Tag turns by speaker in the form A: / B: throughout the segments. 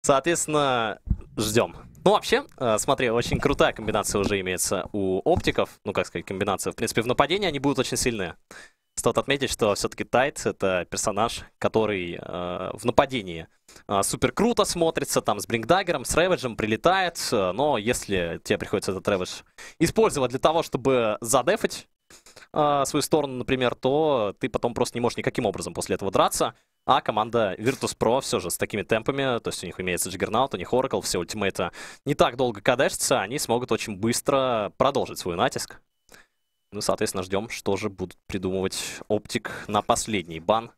A: Соответственно, ждем. Ну, вообще, смотри, очень крутая комбинация уже имеется у оптиков. Ну, как сказать, комбинация. В принципе, в нападении они будут очень сильные. Стоит отметить, что все-таки Тайт — это персонаж, который в нападении супер круто смотрится, там с Блинкдаггером, с Рэвиджем прилетает, но если тебе приходится этот Рэвидж использовать для того, чтобы задефать свою сторону, например, то ты потом просто не можешь никаким образом после этого драться. А команда Virtus.pro все же с такими темпами, то есть у них имеется Джиггернаут, у них Oracle, все ультимейты не так долго кадешатся, они смогут очень быстро продолжить свой натиск. Ну, соответственно, ждем, что же будут придумывать Оптик на последний бан.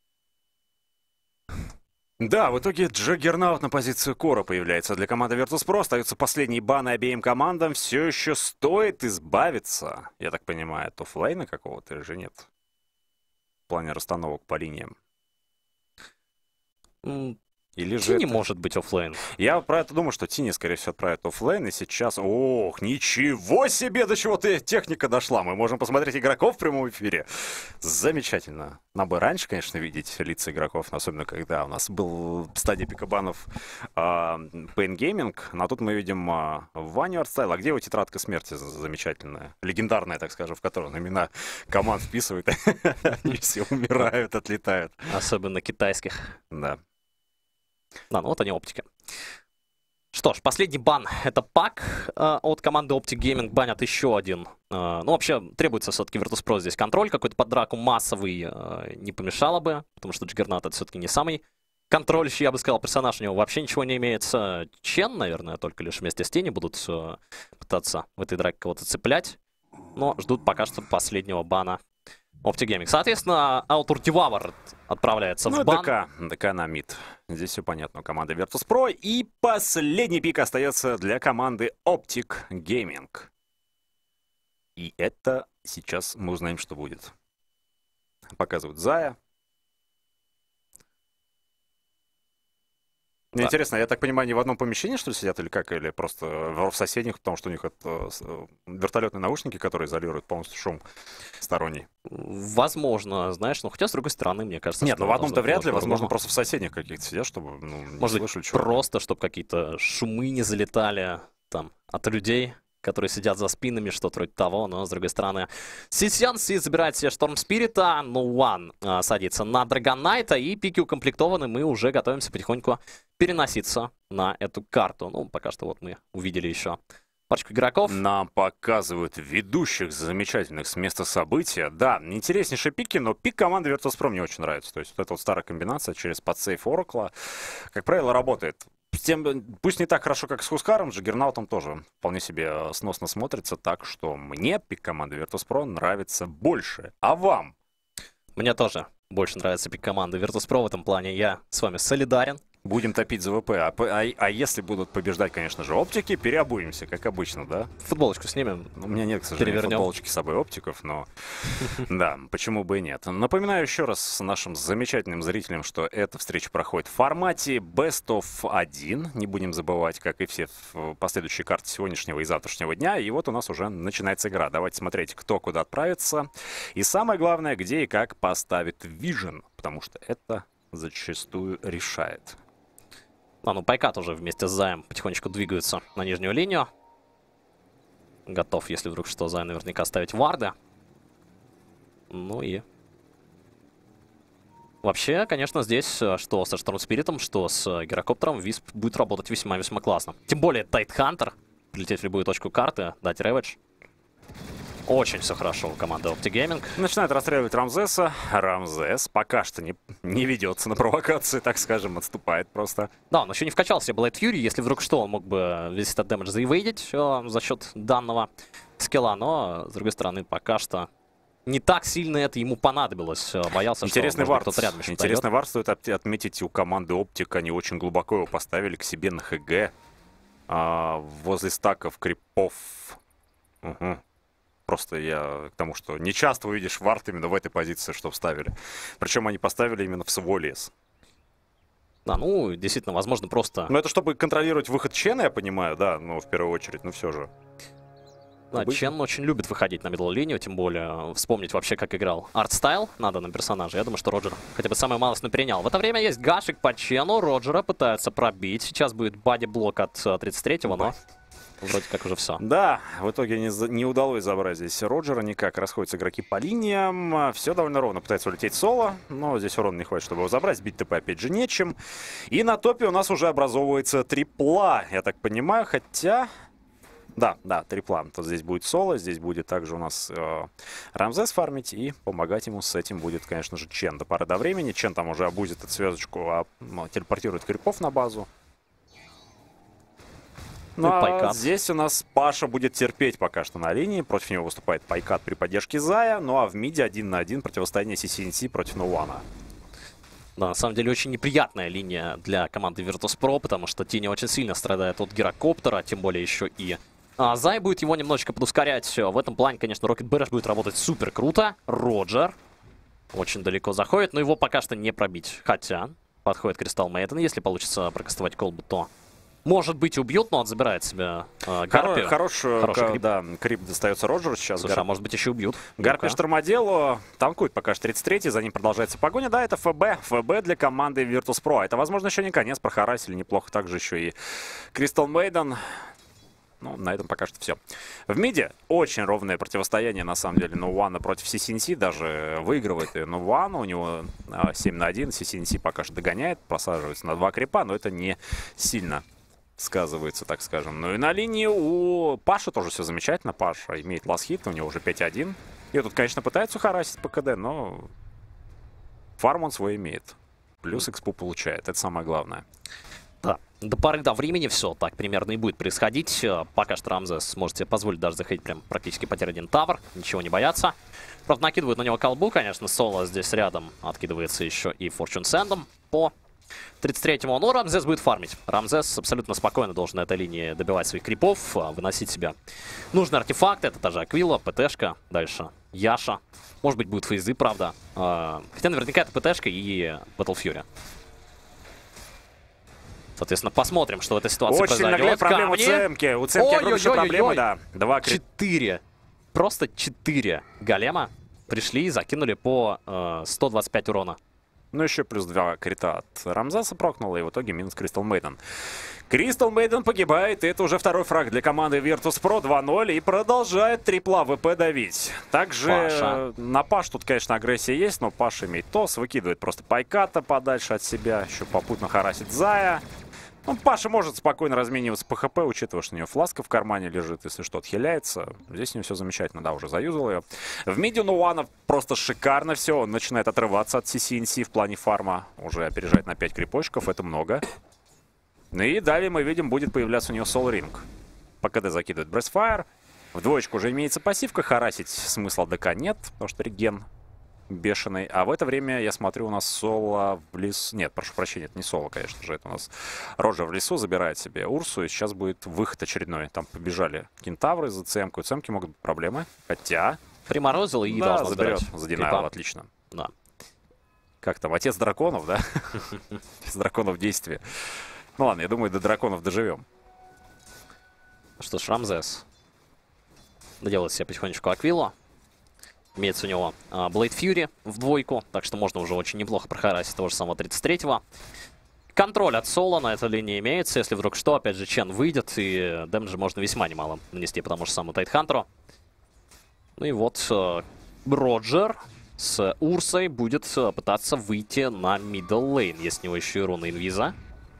B: Да, в итоге Джаггернаут на позицию Кора появляется. Для команды Virtus.pro остаются последние баны обеим командам. Все еще стоит избавиться, я так понимаю, от оффлейна какого-то или же нет? В плане расстановок по линиям. Или же
A: Тини
B: это...
A: может быть оффлейн.
B: Я про это думаю, что Тини, скорее всего, отправит оффлейн, и сейчас... Ох, ничего себе, до чего ты техника дошла. Мы можем посмотреть игроков в прямом эфире. Замечательно. Нам бы раньше, конечно, видеть лица игроков, особенно когда у нас был стадия пикабанов Pain Gaming, но тут мы видим Ваню Артстайл. А где его тетрадка смерти замечательная? Легендарная, так скажем, в которой он имена команд вписывает. Они все умирают, отлетают.
A: Особенно китайских.
B: Да.
A: Да, ну вот они, оптики. Что ж, последний бан — это пак от команды Optic Gaming. Банят еще один. Ну, вообще, требуется все-таки Virtus.pro здесь контроль какой-то под драку массовый не помешало бы, потому что Джиггернаут — это все-таки не самый контрольщий, я бы сказал, персонаж. У него вообще ничего не имеется. Чен, наверное, только лишь вместе с Тени будут пытаться в этой драке кого-то цеплять. Но ждут пока что последнего бана Optic Gaming. Соответственно, Алтур Девавр отправляется в бан.
B: ДК на мид. Здесь все понятно у команды Virtus.pro. И последний пик остается для команды Optic Gaming. И это сейчас мы узнаем, что будет. Показывают Зая. Мне интересно, я так понимаю, они в одном помещении, что ли, сидят, или как? Или просто в соседних, потому что у них это вертолетные наушники, которые изолируют полностью шум сторонний.
A: Возможно, знаешь, но хотя, с другой стороны, мне кажется,
B: нет,
A: что
B: ну в одном-то вряд ли, возможно,
A: по-другому.
B: просто в соседних каких-то сидят, чтобы не
A: Может
B: слышали
A: быть,
B: чего.
A: просто, чтобы какие-то шумы не залетали там от людей, которые сидят за спинами, что-то вроде того, но, с другой стороны, Сисьян забирает себе Шторм Спирита, Нуан садится на Драгонайта, и пики укомплектованы, мы уже готовимся потихоньку переноситься на эту карту. Ну, пока что вот мы увидели еще парочку игроков.
B: Нам показывают ведущих замечательных с места события. Да, интереснейшие пики, но пик команды Virtus.pro мне очень нравится. То есть вот эта вот старая комбинация через подсейв Oracle, как правило, работает. Пусть не так хорошо, как с Хускаром, Джиггернаутом тоже вполне себе сносно смотрится, так что мне пик команды Virtus.pro нравится больше. А вам?
A: Мне тоже больше нравится пик команды Virtus.pro в этом плане. Я с вами солидарен.
B: Будем топить за ВП. А если будут побеждать, конечно же, оптики, переобуемся, как обычно, да?
A: Футболочку снимем.
B: У меня нет, к сожалению, футболочки с собой оптиков, но да, почему бы и нет. Напоминаю еще раз нашим замечательным зрителям, что эта встреча проходит в формате Best of 1. Не будем забывать, как и все последующие карты сегодняшнего и завтрашнего дня. И вот у нас уже начинается игра. Давайте смотреть, кто куда отправится. И самое главное, где и как поставит Vision, потому что это зачастую решает.
A: Ну, Пайкат уже вместе с Заем потихонечку двигаются на нижнюю линию. Готов, если вдруг что, Зай наверняка ставить варды. Ну и... Вообще, конечно, здесь, что со Шторм Спиритом, что с Гирокоптером, Висп будет работать весьма-весьма классно. Тем более, Тайтхантер, прилететь в любую точку карты, дать рэвидж. Очень все хорошо у команды Optic Gaming.
B: Начинает расстреливать Рамзеса. Рамзес пока что не ведется на провокации, так скажем, отступает просто.
A: Да, он еще не вкачал себе Blade Fury. Если вдруг что, он мог бы весь этот дэмэдж заивейдить за счет данного скилла. Но, с другой стороны, пока что не так сильно это ему понадобилось. Боялся,
B: интересный
A: что
B: вард.
A: кто-то рядом еще
B: Интересный вард, стоит отметить, у команды Optic они очень глубоко его поставили к себе на ХГ. Возле стаков крипов. Угу. Просто я к тому, что не часто увидишь вард именно в этой позиции, что вставили. Причем они поставили именно в свой лес.
A: Да, ну, действительно, возможно, просто...
B: Ну, это чтобы контролировать выход Чена, я понимаю, да, но в первую очередь, но все же.
A: Да, Чен очень любит выходить на мидл линию, тем более вспомнить вообще, как играл арт-стайл на данном персонаже. Я думаю, что Роджер хотя бы самую малость принял. В это время есть гашик по Чену, Роджера пытаются пробить. Сейчас будет бади-блок от 33-го, но вроде как уже все.
B: Да, в итоге не удалось забрать здесь Роджера никак. Расходятся игроки по линиям. Все довольно ровно. Пытается улететь соло, но здесь урона не хватит, чтобы его забрать. Сбить ТП опять же нечем. И на топе у нас уже образовывается трипла, я так понимаю, хотя... Да, трипла. То здесь будет соло, здесь будет также у нас Рамзес фармить, и помогать ему с этим будет, конечно же, Чен до поры до времени. Чен там уже обузит эту связочку, телепортирует крипов на базу. Ну, а здесь у нас Паша будет терпеть пока что на линии. Против него выступает Пайкат при поддержке Зая. Ну а в миде 1 на 1 противостояние CCNC против Ноуана.
A: Да, на самом деле очень неприятная линия для команды Virtus.pro, потому что Тини очень сильно страдает от гирокоптера, тем более еще и Зай будет его немножечко подускорять. В этом плане, конечно, Rocket Barrage будет работать супер круто. Роджер очень далеко заходит, но его пока что не пробить. Хотя подходит Crystal Maiden, если получится прокастовать колбу, то может быть убьют, но он забирает себе Гарпи.
B: Хороший крип. Да, крип достается Роджеру сейчас.
A: Слушай, а может быть еще убьют.
B: Гарпи штормоделу танкует пока что 33-й, за ним продолжается погоня. Да, это ФБ. ФБ для команды Virtus.pro. Это, возможно, еще не конец. Прохарасили неплохо также еще и Crystal Maiden. Ну, на этом пока что все. В миде очень ровное противостояние, на самом деле, Ноуана против CCNC. Даже выигрывает и Ноуана. У него 7 на 1. CCNC пока что догоняет, просаживается на 2 крипа, но это не сильно сказывается, так скажем. Ну и на линии у Паши тоже все замечательно. Паша имеет ласт-хит, у него уже 5-1. И тут, конечно, пытается харасить по КД, но фарм он свой имеет. Плюс экспу получает, это самое главное.
A: Да, до поры до времени все так примерно и будет происходить. Пока что Рамзес может себе позволить даже заходить прям практически потеря 1 тавр, ничего не бояться. Правда, накидывают на него колбу, конечно, соло здесь рядом откидывается еще и Fortune Sand'ом по 33-му, но Рамзес будет фармить. Рамзес абсолютно спокойно должен на этой линии добивать своих крипов, выносить себе нужный артефакт. Это та же Аквила, ПТшка, дальше Яша. Может быть, будут фейзы, правда. Хотя наверняка это ПТшка и Battle Fury. Соответственно, посмотрим, что в этой ситуации
B: очень
A: произойдет.
B: Очень проблема у Цемки. У Цемки огромнейшие проблемы, да.
A: 4. Просто 4 голема пришли и закинули по 125 урона.
B: Ну, еще плюс 2 крита от Рамзеса прокнуло, и в итоге минус Crystal Maiden. Crystal Maiden погибает, и это уже второй фраг для команды Virtus.pro 2-0, и продолжает трипла ВП давить. Также
A: Паша.
B: На Паш тут, конечно, агрессия есть, но Паша имеет тос, выкидывает просто Пайката подальше от себя, еще попутно харасит Зая. Ну, Паша может спокойно размениваться по ХП, учитывая, что у нее фласка в кармане лежит, если что, отхиляется. Здесь у нее все замечательно, да, уже заюзал ее. В миде Ноуана просто шикарно все, он начинает отрываться от CCNC в плане фарма, уже опережает на 5 крипочков, это много. Ну и далее мы видим, будет появляться у нее Soul Ring. По КД закидывает Breastfire, в двоечку уже имеется пассивка, харасить смысла ДК нет, потому что реген бешеный. А в это время, я смотрю, у нас соло в лесу... Нет, прошу прощения, это не соло, конечно же. Это у нас Роджер в лесу забирает себе Урсу. И сейчас будет выход очередной. Там побежали кентавры за цемку. У цемки могут быть проблемы. Хотя...
A: Приморозил и
B: да,
A: должен
B: заберет за Denial, отлично.
A: Да.
B: Как там, отец драконов, да? Отец драконов в действии. Ну ладно, я думаю, до драконов доживем.
A: Что ж, Рамзес доделает себе потихонечку Аквилу. Имеется у него Blade Fury в двойку, так что можно уже очень неплохо прохарасить того же самого 33-го. Контроль от Соло на этой линии имеется, если вдруг что, опять же, Чен выйдет, и дэмэджа можно весьма немало нанести по тому же самому Тайтхантеру. Ну и вот Роджер с Урсой будет пытаться выйти на middle lane, есть у него еще и руна инвиза.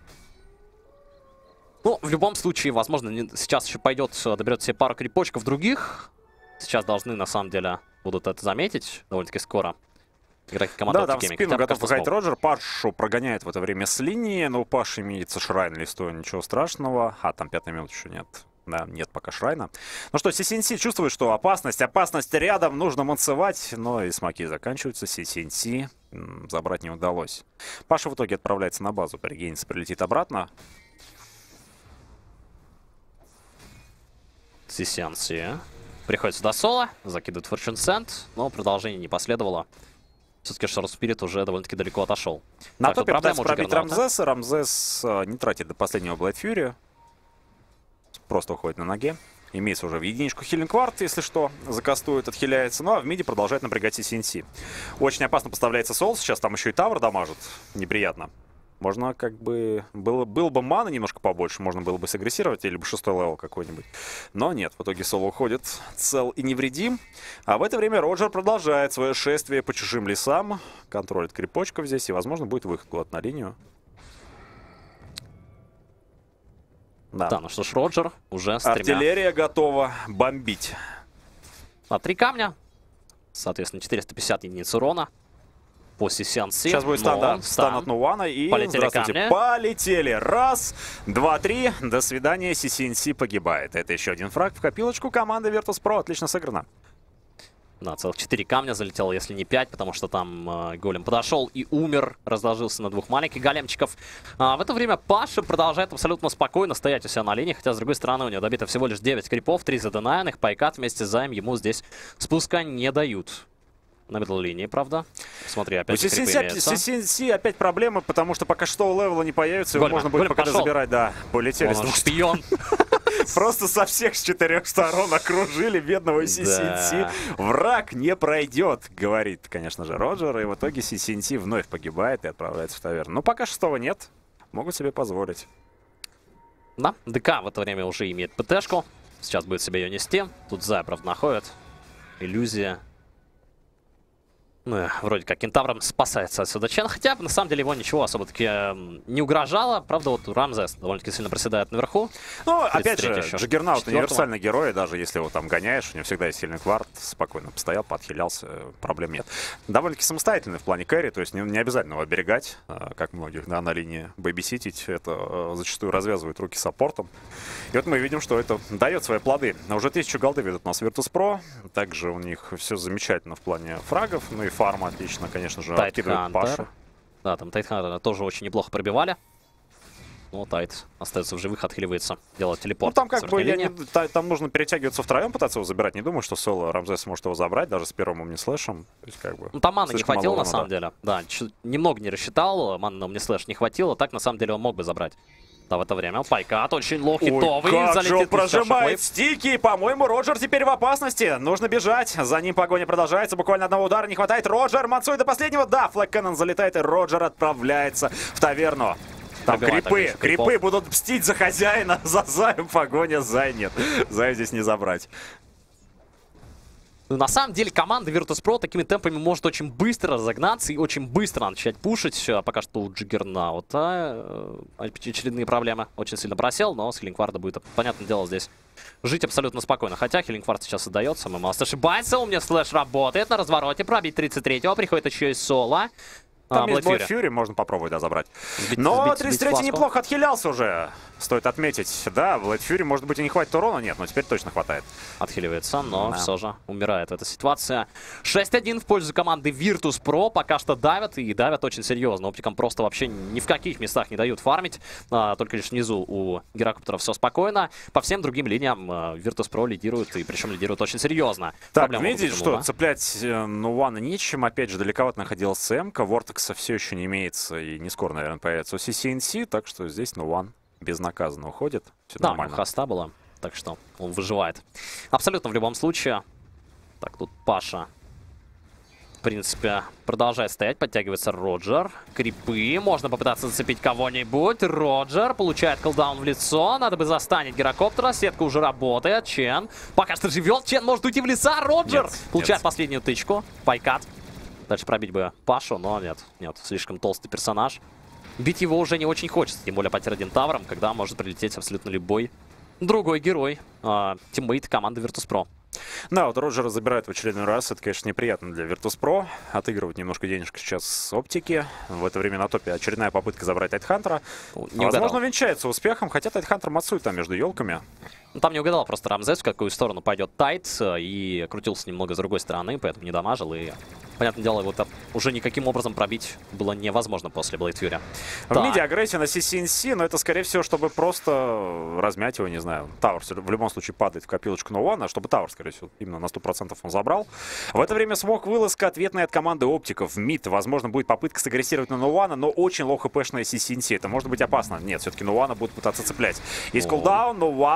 A: Ну, в любом случае, возможно, сейчас еще пойдет, доберет себе пару крипочков других. Сейчас должны, на самом деле, будут это заметить довольно-таки скоро. Игроки команды
B: да, там в спину готов выходить Роджер. Пашу прогоняет в это время с линии. Но у Паши имеется Шрайн листу, ничего страшного. А, там 5 минут еще нет. Да, нет пока Шрайна. Ну что, CCNC чувствует, что опасность рядом, нужно мансовать. Но и смоки заканчиваются. CCNC забрать не удалось. Паша в итоге отправляется на базу. Перегенится, прилетит обратно.
A: CCNC приходит сюда соло, закидывает Fortune Sand, но продолжение не последовало. Все-таки Шарл Спирит уже довольно-таки далеко отошел.
B: На топе пытается пробить Рамзеса. Рамзес не тратит до последнего Blade Fury. Просто уходит на ноге. Имеется уже в единичку Healing Ward, если что, закастует, отхиляется. Ну а в миде продолжает напрягать CNC. Очень опасно поставляется Сол, сейчас там еще и Тавр дамажит. Неприятно. Можно как бы... Было бы маны немножко побольше, можно было бы сагрессировать, или бы 6-й левел какой-нибудь. Но нет, в итоге Соло уходит цел и невредим. А в это время Роджер продолжает свое шествие по чужим лесам. Контролит крипочков здесь, и, возможно, будет выход куда-то на линию.
A: Да, ну что ж, Роджер уже с тремя.
B: Артиллерия готова бомбить.
A: 3 камня. Соответственно, 450 единиц урона. По CNC.
B: Сейчас будет стан от Нувана. И
A: полетели
B: здравствуйте.
A: камни.
B: Полетели. Раз, два, три. До свидания. CNC погибает. Это еще один фраг в копилочку команды Virtus.pro. Отлично сыграно.
A: Да, целых 4 камня залетело, если не 5, потому что там голем подошел и умер, разложился на 2 маленьких големчиков. В это время Паша продолжает абсолютно спокойно стоять у себя на линии, хотя, с другой стороны, у него добито всего лишь 9 крипов, 3 заденайных, Пайкат вместе с Заем ему здесь спуска не дают. На мидл-линии, правда. Смотри, опять же крипы имеются.
B: CNC опять проблемы, потому что пока 6-го левела не появится, его можно будет пока забирать. Да, полетели с 2
A: шпион.
B: Просто со всех с 4 сторон окружили бедного CNC. Враг не пройдет, говорит, конечно же, Роджер. И в итоге CNC вновь погибает и отправляется в таверну. Но пока 6-го нет, могут себе позволить.
A: Да, ДК в это время уже имеет ПТшку. Сейчас будет себе ее нести. Тут Зай, правда, находит. Иллюзия. Ну, вроде как кентавром спасается отсюда Чен, хотя на самом деле его ничего особо-таки не угрожало. Правда, вот Рамзес довольно-таки сильно проседает наверху.
B: Ну, опять же, Джаггернаут универсальный герой, даже если его там гоняешь, у него всегда есть сильный кварт, спокойно постоял, подхилялся, проблем нет. Довольно-таки самостоятельный в плане кэрри, то есть не обязательно его оберегать, как многих, да, на линии бэйбиситить, это зачастую развязывает руки саппортом. И вот мы видим, что это дает свои плоды. Уже 1000 голды ведут у нас Virtus.pro, также у них все замечательно в плане фрагов, ну и фарма отлично, конечно же, откидывает Пашу.
A: Да, там Тайтхантера тоже очень неплохо пробивали. Но Тайт остается в живых, отхиливается, делает телепорт.
B: Ну, там как бы там нужно перетягиваться втроем, пытаться его забирать. Не думаю, что соло Рамзес может его забрать, даже с первым умни-слэшем. То есть, как бы,
A: ну, там маны не хватило, на самом деле. Да, немного не рассчитал, маны на умни-слэш не хватило. Так, на самом деле, он мог бы забрать. Да, в это время Пайкат очень лоу-хитовый.
B: Как же он прожимает стики. По-моему, Роджер теперь в опасности. Нужно бежать. За ним погоня продолжается. Буквально одного удара не хватает. Роджер Мацуй до последнего. Да, Флэк Кэннон залетает, и Роджер отправляется в таверну. Там крипы будут мстить за хозяина. За Заем погоня. Зай нет. Зай здесь не забрать.
A: На самом деле команда Virtus.pro такими темпами может очень быстро разогнаться и очень быстро начать пушить. Пока что у Джаггернаута очередные проблемы. Очень сильно просел, но с Хиллингварда будет, понятное дело, здесь жить абсолютно спокойно. Хотя Хиллингвард сейчас отдается, Мэмалс ошибается. У меня слэш работает на развороте. Пробить 33-го. Приходит еще и Соло.
B: Там есть Блэд Фьюри, можно попробовать, да, забрать. Но 33-й неплохо отхилялся уже, стоит отметить. Да, Блэд Фьюри, может быть, и не хватит урона, нет, но теперь точно хватает.
A: Отхиливается, но все же умирает эта ситуация. 6-1 в пользу команды Virtus.pro. Пока что давят, и давят очень серьезно. Оптикам просто вообще ни в каких местах не дают фармить. Только лишь внизу у Герокоптера все спокойно. По всем другим линиям Virtus.pro лидирует, и причем лидирует очень серьезно.
B: Так, видите, что цеплять Нувана нечем. Опять же, далековато находилась СМ-ка. Вортекса все еще не имеется, и не скоро, наверное, появится у CNC, так что здесь Нуван безнаказанно уходит. Все
A: да,
B: нормально.
A: Хаста была, так что он выживает. Абсолютно в любом случае. Так, тут Паша, в принципе, продолжает стоять. Подтягивается Роджер. Крипы. Можно попытаться зацепить кого-нибудь. Роджер получает колдаун в лицо. Надо бы застанить Герокоптера. Сетка уже работает. Чен пока что живет. Чен может уйти в леса. Роджер получает последнюю тычку. Пайкат. Дальше пробить бы Пашу, но нет. Слишком толстый персонаж. Бить его уже не очень хочется. Тем более потеря один тавром, когда может прилететь абсолютно любой другой герой. Тиммейт команды Virtus.pro.
B: Да, вот Роджера забирают в очередной раз. Это, конечно, неприятно для Virtus.pro. Отыгрывать немножко денежка сейчас с оптики. В это время на топе очередная попытка забрать Тайтхантера. Возможно, венчается успехом, хотя Тайтхантер мацует там между елками.
A: Ну, там не угадал просто Рамзес, в какую сторону пойдет Тайт, и крутился немного с другой стороны, поэтому не дамажил. И, понятное дело, его уже никаким образом пробить было невозможно после Блэд Фьюри.
B: В миде агрессия на CNC, но это, скорее всего, чтобы просто размять его, не знаю. Тавр в любом случае падает в копилочку Нувана, чтобы Тавр, скорее всего, именно на 100% он забрал. В это время смог вылазка ответная от команды оптиков. Мид, возможно, будет попытка сагрессировать на Нувана, но очень лоу-хпшная CNC. Это может быть опасно. Нет, все-таки Нувана будут пытаться цеплять. Есть кулдаун, Нуван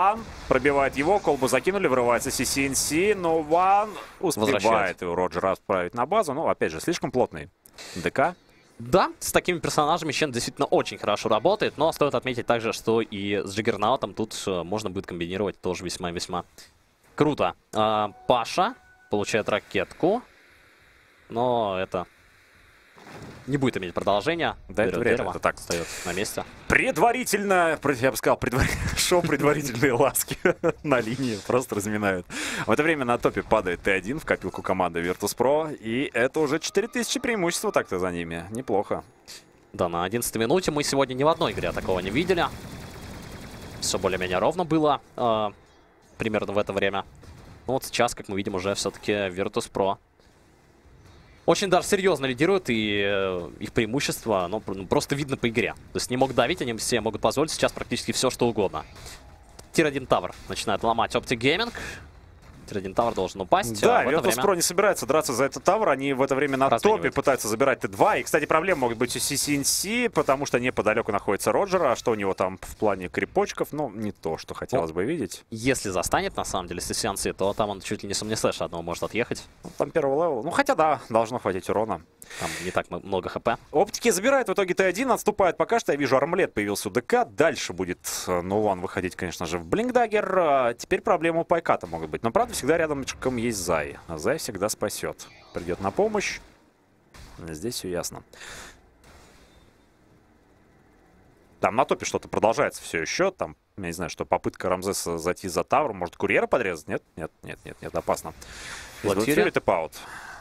B: пробивает его, колбу закинули, врывается CCNC, но Ван успевает его Роджера отправить на базу. Ну, опять же, слишком плотный ДК.
A: Да, с такими персонажами Чен действительно очень хорошо работает, но стоит отметить также, что и с Джиггернаутом тут можно будет комбинировать тоже весьма-весьма круто. Паша получает ракетку, но это не будет иметь продолжения.
B: Да, это вряд ли, это так
A: остается на месте.
B: Предварительно, я бы сказал, шоу предварительные ласки на линии просто разминают. В это время на топе падает Т1 в копилку команды Virtus.pro, и это уже 4000 преимущества так-то за ними. Неплохо.
A: Да, на 11-й минуте мы сегодня ни в одной игре такого не видели. Все более-менее ровно было примерно в это время. Но вот сейчас, как мы видим, уже все-таки Virtus.pro очень даже серьезно лидируют, и их преимущество, ну, просто видно по игре. То есть не могут давить, они все могут позволить сейчас практически все, что угодно. Тир-1 Тавр начинает ломать Optic Gaming. Тир-1 Тавр должен упасть.
B: Да, Virtus.pro не собирается драться за этот Тавр. Они в это время на топе пытаются забирать Т2. И, кстати, проблемы могут быть у CCNC, потому что неподалеку находится Роджер. А что у него там в плане крипочков? Ну, не то, что хотелось бы видеть.
A: Если застанет, на самом деле, CCNC, то там он чуть ли не с Omnislash одного может отъехать.
B: Ну, там первого левела. Ну, хотя да, должно хватить урона.
A: Там не так много хп.
B: Оптики забирает в итоге Т1, отступает пока что. Я вижу, армлет появился у ДК. Дальше будет No One выходить, конечно же, в Блинкдаггер. Теперь проблемы у Пайката могут быть. Но, правда, всегда рядом есть Зай. А Зай всегда спасет. Придет на помощь. Здесь все ясно. Там на топе что-то продолжается все еще. Там, я не знаю, что попытка Рамзеса зайти за Тавром. Может, курьера подрезать? Нет, нет, нет, нет, нет, опасно. Blackfury тэп-аут.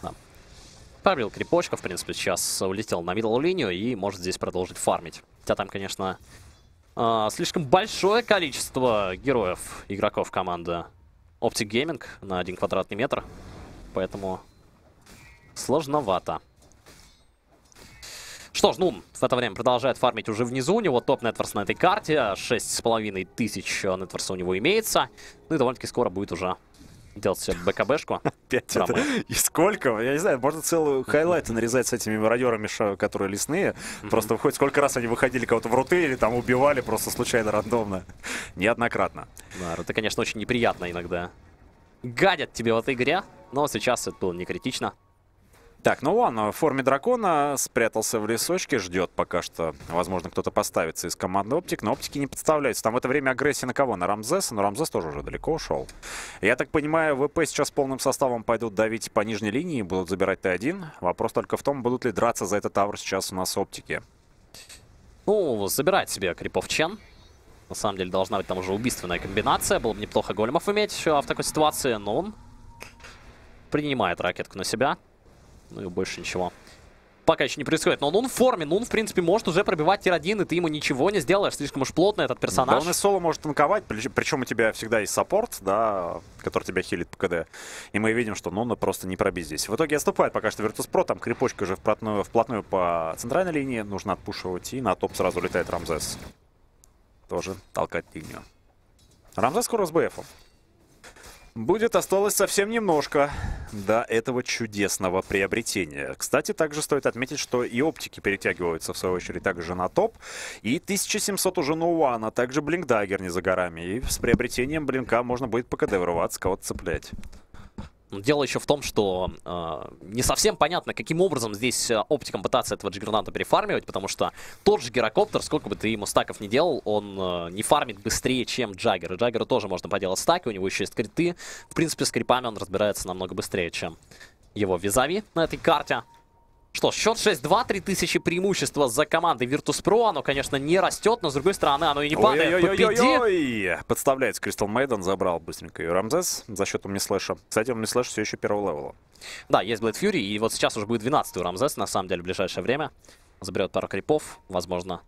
A: Пробил крипочка, в принципе, сейчас улетел на мидл линию и может здесь продолжить фармить. Хотя там, конечно, слишком большое количество героев, игроков команды Optic Gaming на 1 квадратный метр. Поэтому сложновато. Что ж, ну, в это время продолжает фармить уже внизу. У него топ-нетворс на этой карте. 6500 нетворса у него имеется. Ну и довольно-таки скоро будет уже делать себе БКБшку.
B: Опять это. И сколько? Я не знаю, можно целую хайлайты нарезать с этими мародерами, которые лесные. Просто выходит, сколько раз они выходили кого-то в руты или там убивали просто случайно, рандомно. Неоднократно.
A: Да, руты, конечно, очень неприятно иногда гадят тебе в этой игре, но сейчас это было не критично.
B: Так, ну он в форме дракона спрятался в лесочке, ждет пока что. Возможно, кто-то поставится из команды Оптик, но Оптики не подставляются. Там в это время агрессия на кого? На Рамзеса, но Рамзес тоже уже далеко ушел. Я так понимаю, ВП сейчас полным составом пойдут давить по нижней линии, будут забирать Т1. Вопрос только в том, будут ли драться за этот тавр сейчас у нас Оптики.
A: Ну, забирает себе крипов Чен. На самом деле должна быть там уже убийственная комбинация. Было бы неплохо големов иметь в такой ситуации, но он принимает ракетку на себя. Ну и больше ничего пока еще не происходит. Но Нун в форме. Нун, в принципе, может уже пробивать тир-1, и ты ему ничего не сделаешь. Слишком уж плотный этот персонаж.
B: Да, он и соло может танковать. Причем у тебя всегда есть саппорт, да, который тебя хилит по КД. И мы видим, что Нуна просто не пробить здесь. В итоге отступает пока что Virtus.pro. Там крипочка уже вплотную по центральной линии. Нужно отпушивать. И на топ сразу летает Рамзес. Тоже толкать линию. Рамзес скоро с БФом. Будет осталось совсем немножко до этого чудесного приобретения. Кстати, также стоит отметить, что и Оптики перетягиваются, в свою очередь, также на топ. И 1700 уже No One, а также Блинкдаггер не за горами. И с приобретением Блинка можно будет по КД вырываться, кого-то цеплять.
A: Дело еще в том, что не совсем понятно, каким образом здесь Оптиком пытаться этого Джиггернаута перефармивать, потому что тот же Гирокоптер, сколько бы ты ему стаков не делал, он не фармит быстрее, чем Джаггер. И Джаггеру тоже можно поделать стаки, у него еще есть криты. В принципе, с крипами он разбирается намного быстрее, чем его визави на этой карте. Что ж, счет 6-2, 3000 преимущества за командой Virtus.pro. Оно, конечно, не растет, но с другой стороны оно и не падает.
B: Победи! Подставляется Crystal Maiden, забрал быстренько ее Рамзес за счет Omnislash. Кстати, Omnislash все еще первого левела.
A: Да, есть Blackfury, и вот сейчас уже будет 12-й у Рамзес, на самом деле, в ближайшее время. Заберет пару крипов, возможно.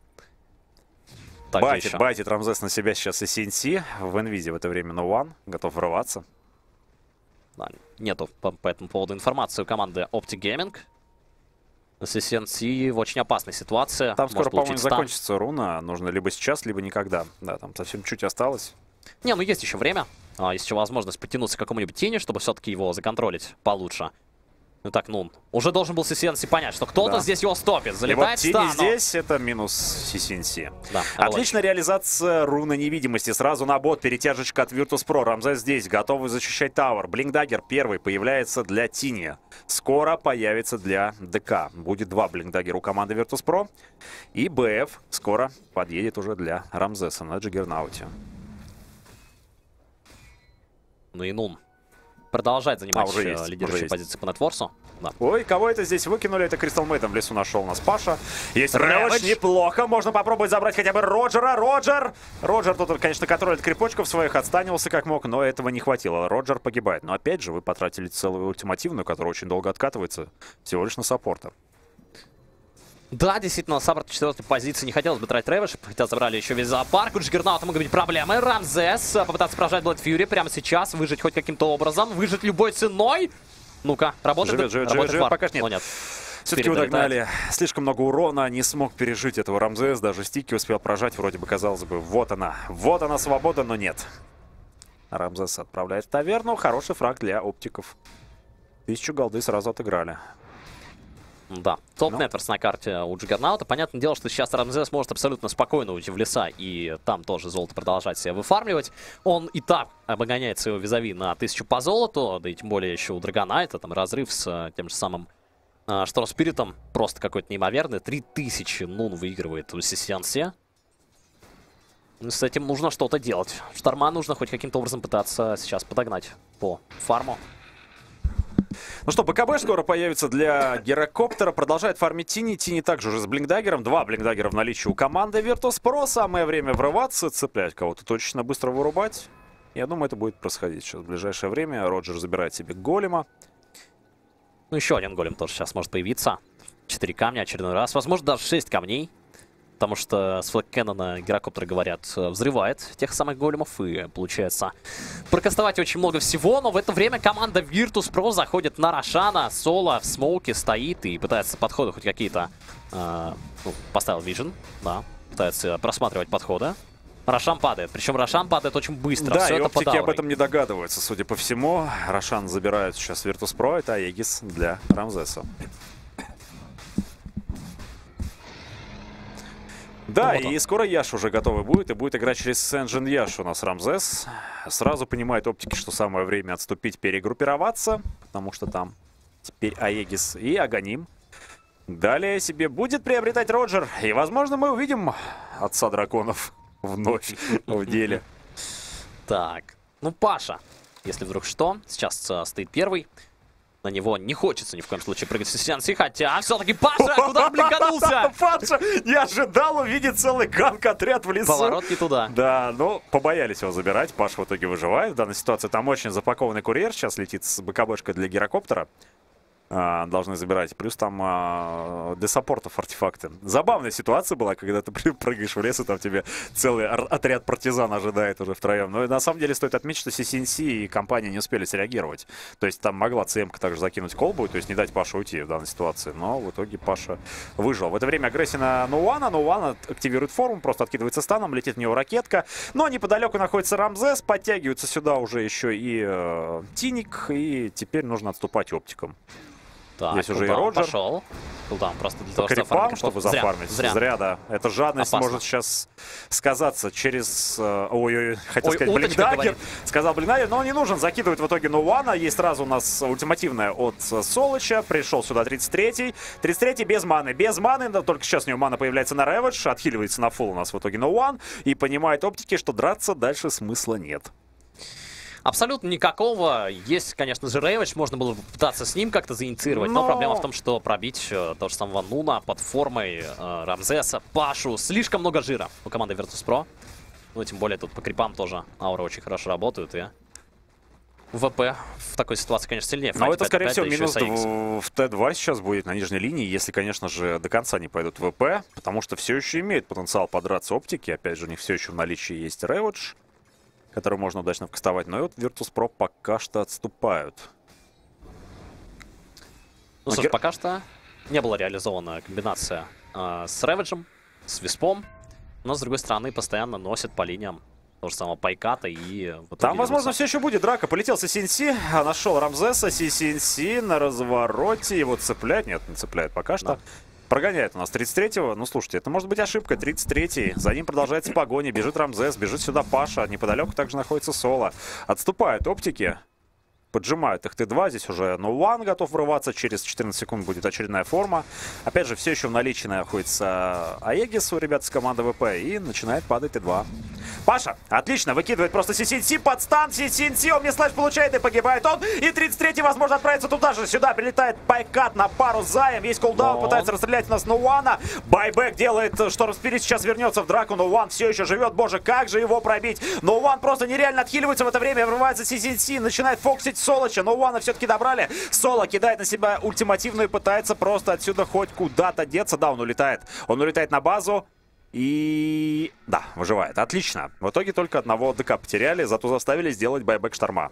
B: Байтит Рамзес на себя сейчас и CNC. В Envidi в это время No One, готов врываться.
A: Да, нету по этому поводу информации у команды Optic Gaming. CCNC в очень опасной ситуации.
B: Там скоро, по-моему, закончится руна. Нужно либо сейчас, либо никогда. Да, там совсем чуть осталось.
A: Не, ну есть еще время. Есть еще возможность подтянуться к какому-нибудь тени, чтобы все-таки его законтролить получше. Ну так, ну, уже должен был CCNC понять, что кто-то здесь его стопит.
B: И
A: Залетает
B: вот Тини
A: стан, но-
B: здесь, это минус CCNC.
A: Да,
B: Отличная реализация руны невидимости. Сразу на бот перетяжечка от Virtus.pro. Рамзес здесь, готовый защищать Тауэр. Блинкдаггер первый появляется для Тини. Скоро появится для ДК. Будет 2 Блинкдаггера у команды Virtus.pro. И БФ скоро подъедет уже для Рамзеса на Джиггернауте.
A: Ну и Нун продолжает занимать
B: уже есть,
A: лидирующие позиции по нетворсу. Да.
B: Ой, кого это здесь выкинули? Это Кристал Мэйдом в лесу нашел у нас Паша. Есть
A: Рэвидж.
B: Рэвидж, неплохо. Можно попробовать забрать хотя бы Роджера. Роджер тут, конечно, контролит крипочков своих, отстанивался как мог, но этого не хватило. Роджер погибает. Но опять же, вы потратили целую ультимативную, которая очень долго откатывается, всего лишь на саппорта.
A: Да, действительно, Сабрат в 4-й позиции не хотелось бы тратить Рэвидж, хотя забрали еще весь зоопарк. У Джиггернаута могут быть проблемы. Рамзес попытаться поражать Блэд Фьюри прямо сейчас, выжить хоть каким-то образом, выжить любой ценой. Ну-ка, работает.
B: Живет, пока ж нет.
A: Но нет.
B: Все-таки его догнали. Слишком много урона, не смог пережить этого Рамзес, даже стики успел прожать, вроде бы, казалось бы, вот она свобода, но нет. Рамзес отправляет в таверну, хороший фраг для оптиков. 1000 голды сразу отыграли.
A: Да, топ-нетворс на карте у Джиггернаута. Понятное дело, что сейчас Рамзес может абсолютно спокойно уйти в леса и там тоже золото продолжать себя выфармливать. Он и так обгоняет своего визави на 1000 по золоту, да и тем более еще у Драгонайта, там разрыв с тем же самым Шторм Спиритом просто какой-то неимоверный. 3000 Нун выигрывает у CCNC. С этим нужно что-то делать. Шторма нужно хоть каким-то образом пытаться сейчас подогнать по фарму.
B: Ну что, БКБ скоро появится для Герокоптера. Продолжает фармить Тини. Тини также уже с Блинкдаггером. 2 Блинкдаггера в наличии у команды Virtus.pro. Самое время врываться, цеплять кого-то, точно быстро вырубать. Я думаю, это будет происходить сейчас в ближайшее время. Роджер забирает себе голема.
A: Ну, еще один голем тоже сейчас может появиться. 4 камня очередной раз. Возможно, даже 6 камней. Потому что с флэк-кэннона Герокоптер, говорят, взрывает тех самых големов. И получается прокастовать очень много всего. Но в это время команда Virtus.pro заходит на Рошана. Соло в смоуке стоит и пытается подходы хоть какие-то... поставил вижен, да. Пытается просматривать подходы. Рошан падает. Причем Рошан падает очень быстро.
B: Да,
A: все
B: и
A: это
B: оптики
A: под
B: об этом не догадываются, судя по всему. Рошан забирают сейчас Virtus.pro. Это Аегис для Рамзеса. Да,
A: вот
B: и скоро Яш уже готовый будет, и будет играть через Сенджин Яш у нас Рамзес. Сразу понимает оптики, что самое время отступить, перегруппироваться, потому что там теперь Аегис и Аганим. Далее себе будет приобретать Роджер, и, возможно, мы увидим отца драконов вновь в деле.
A: Так, ну Паша, если вдруг что, сейчас стоит первый. На него не хочется ни в коем случае прыгать в CCNC, хотя все-таки Паша куда блинканулся?
B: Паша не ожидал увидеть целый ганг-отряд в лесу.
A: Поворот не туда.
B: Да, но побоялись его забирать. Паша в итоге выживает в данной ситуации. Там очень запакованный курьер сейчас летит с БКБшкой для Герокоптера. Должны забирать. Плюс там для саппортов артефакты. Забавная ситуация была, когда ты прыгаешь в лес, и там тебе целый отряд партизан ожидает уже втроем. Но на самом деле стоит отметить, что CCNC и компания не успели среагировать. То есть там могла ЦМ-ка также закинуть колбу, то есть не дать Паше уйти в данной ситуации. Но в итоге Паша выжил. В это время агрессия на Ноуана. Ноуан активирует форму, просто откидывается станом, летит в него ракетка. Но неподалеку находится Рамзес, подтягиваются сюда уже еще и Тиник, и теперь нужно отступать оптиком.
A: Так,
B: здесь уже и Роджер.
A: Пошел. Кулдаун просто для того,
B: Крипам, чтобы зафармить.
A: Зря.
B: Да. Эта жадность
A: Опасно.
B: может сейчас сказаться через... Ой, хотел сказать
A: уточка
B: Блинкдаггер.
A: говорит.
B: Сказал Блинкдаггер, но он не нужен. Закидывает в итоге Ноуана. Есть сразу у нас ультимативная от Солыча. Пришел сюда 33-й. 33-й без маны. Без маны, но только сейчас у него мана появляется на Рэвидж. Отхиливается на фулл у нас в итоге Ноуан. И понимает оптики, что драться дальше смысла нет.
A: Абсолютно никакого. Есть, конечно же, Рэвидж. Можно было пытаться с ним как-то заинициировать. Но проблема в том, что пробить того же самого Нуна под формой Рамзеса, Пашу. Слишком много жира у команды Virtus.pro. Ну, тем более тут по крипам тоже ауры очень хорошо работают. И ВП в такой ситуации, конечно, сильнее.
B: Но это, скорее всего, минус в Т2 сейчас будет на нижней линии, если, конечно же, до конца не пойдут ВП, потому что все еще имеет потенциал подраться оптики. Опять же, у них все еще в наличии есть Рэвидж, который можно удачно вкастовать. Но и вот Virtus.pro пока что отступают.
A: Ну, слушай, пока что не была реализована комбинация с Рэвиджем, с Виспом. Но, с другой стороны, постоянно носят по линиям того же самого Пайката и... в итоге
B: Там, возможно,
A: Виртуса.
B: все еще будет драка. Полетел CNC, нашел Рамзеса, CNC на развороте. Его цепляет? Нет, не цепляет пока что.
A: Да.
B: Прогоняет у нас 33-го. Ну, слушайте, это может быть ошибка. 33-й. За ним продолжается погоня. Бежит Рамзес, бежит сюда Паша. Неподалеку также находится Соло. Отступают оптики. Поджимают их Т2. Здесь уже No1 готов врываться. Через 14 секунд будет очередная форма. Опять же, все еще в наличии находится Аегис у ребят с команды ВП. И начинает падать Т2. Паша, отлично, выкидывает просто CNC под стан. CNC, он мне слэш получает и погибает он. И 33-й, возможно, отправится туда же. Сюда прилетает Пайкат на пару с Заем. Есть кулдаун, пытается расстрелять у нас No1. Байбек делает, Шторм Спирит сейчас вернется в драку. No1 все еще живет. Боже, как же его пробить? No1 просто нереально отхиливается в это время. Врывается CNC, начинает фоксить Солоча. No1 все-таки добрали. Соло кидает на себя ультимативную и пытается просто отсюда хоть куда-то деться. Да, он улетает. Он улетает на базу. И... да, выживает. Отлично. В итоге только одного ДК потеряли, зато заставили сделать байбек Шторма.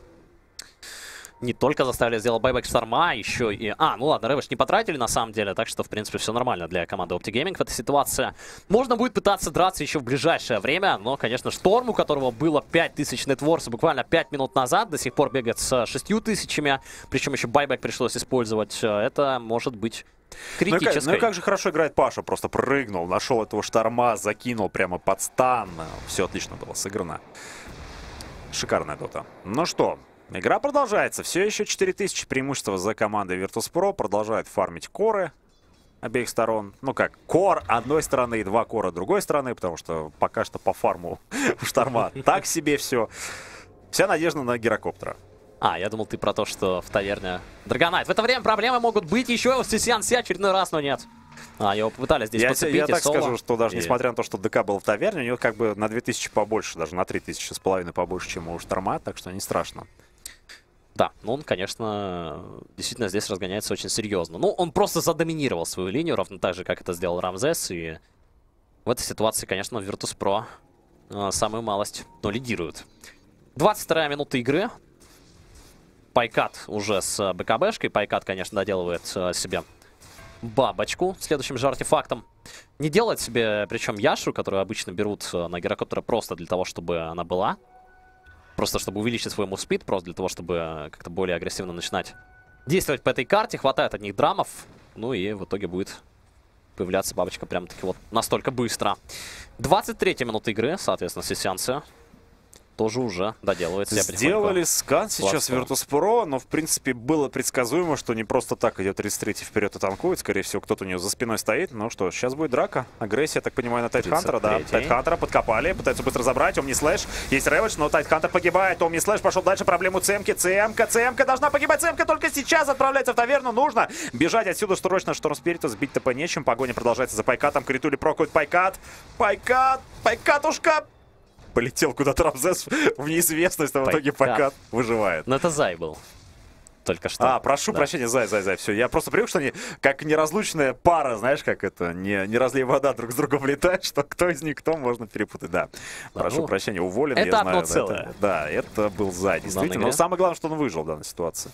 A: Не только заставили сделать байбек Шторма, еще и... ну ладно, Рэвиш не потратили на самом деле, так что, в принципе, все нормально для команды Optic Gaming в этой ситуации. Можно будет пытаться драться еще в ближайшее время, но, конечно, Шторм, у которого было 5000 нетворса буквально 5 минут назад, до сих пор бегает с 6000, причем еще байбек пришлось использовать. Это может быть... критической.
B: Ну и как же хорошо играет Паша. Просто прыгнул, нашел этого Шторма, закинул прямо под стан. Все отлично было сыграно. Шикарная дота. Ну что, игра продолжается. Все еще 4000 преимущества за командой Virtus.pro. Продолжает фармить коры обеих сторон. Ну как, кор одной стороны и 2 кора другой стороны, потому что пока что по фарму у Шторма так себе все. Вся надежда на гирокоптера.
A: Я думал, ты про то, что в таверне Драгонайт. В это время проблемы могут быть еще у CNC очередной раз, но нет. Его попытались здесь подцепить.
B: Я так
A: Соло.
B: скажу, что даже несмотря на то, что ДК был в таверне, у него как бы на 2000 побольше, даже на 3500 побольше, чем у Шторма, так что не страшно.
A: Да, ну он, конечно, действительно здесь разгоняется очень серьезно. Ну, он просто задоминировал свою линию, ровно так же, как это сделал Рамзес. И в этой ситуации, конечно, Virtus.pro самую малость, но лидирует. 22-я минута игры. Пайкат уже с БКБшкой. Пайкат, конечно, доделывает себе бабочку следующим же артефактом. Не делает себе, причем Яшу, которую обычно берут на гирокоптера просто для того, чтобы она была. Просто чтобы увеличить свой мувспид, просто для того, чтобы как-то более агрессивно начинать действовать по этой карте. Хватает от них драмов. Ну и в итоге будет появляться бабочка прям-таки вот настолько быстро. 23-я минута игры, соответственно, сессианцы тоже уже доделывает себя.
B: Сделали скан сейчас Virtus.pro, но в принципе было предсказуемо, что не просто так идет 33-й вперед и танкует. Скорее всего, кто-то у него за спиной стоит. Ну что, сейчас будет драка. Агрессия, я так понимаю, на Тайтхантера. Да, Тайтхантера подкопали, пытаются быстро забрать. Омни Слэш, есть Рэвидж, но Тайтхантер погибает. Омни Слэш пошел дальше, проблему ЦМки. ЦМка должна погибать. ЦМка только сейчас отправляется в таверну. Нужно бежать отсюда срочно. Шторм Спириту сбить ТП нечем. Погоня продолжается за Пайкатом. Критули прокует Пайкат. Пайкатушка! Полетел куда-то Рамзес в неизвестность, а в итоге Пайкат выживает.
A: Но это Зай был. Только что.
B: Прошу прощения, Зай. Все, я просто привык, что они как неразлучная пара, знаешь, как это, не разлей вода друг с другом летает, что кто из них кто, можно перепутать, да. Прошу прощения, уволен,
A: это
B: я
A: одно
B: знаю.
A: целое.
B: Это был Зай, действительно. Но самое главное, что он выжил в данной ситуации.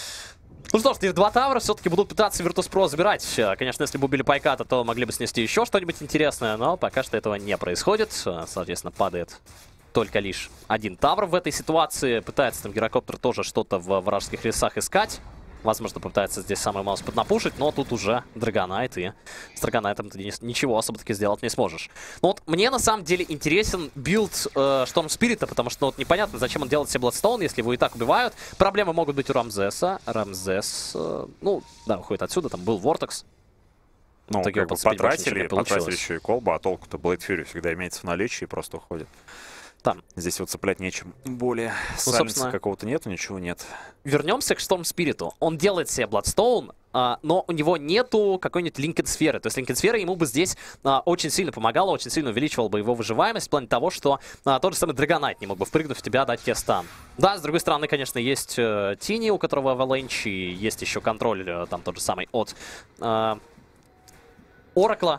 A: Ну что ж, теперь 2 тавра все-таки будут пытаться Virtus.pro забирать. Конечно, если бы убили Пайката, то могли бы снести еще что-нибудь интересное, но пока что этого не происходит. Соответственно, падает только лишь 1 тавр в этой ситуации. Пытается там гирокоптер тоже что-то в вражеских лесах искать. Возможно, попытается здесь самый маус поднапушить, но тут уже Драгонайт, и с Драгонайтом ты ничего особо-таки сделать не сможешь. Но вот мне на самом деле интересен билд Шторм Спирита, потому что вот непонятно, зачем он делает себе Бладстоун, если его и так убивают. Проблемы могут быть у Рамзеса. Рамзес, уходит отсюда, там был Вортекс.
B: Ну, как бы потратили еще и колбу, а толку-то Блейд Фьюри всегда имеется в наличии и просто уходит.
A: Там.
B: Здесь вот цеплять нечем. Более сальница какого-то нету, ничего нет.
A: Вернемся к Шторм Спириту. Он делает себе Бладстоун, но у него нету какой-нибудь линкед-сферы. То есть линкед-сфера ему бы здесь очень сильно помогала, очень сильно увеличивала бы его выживаемость в плане того, что тот же самый Драгонайт не мог бы впрыгнув в тебя, дать тебе стан. Да, с другой стороны, конечно, есть Тини, у которого Avalanche, и есть еще контроль, там тот же самый от Оракла.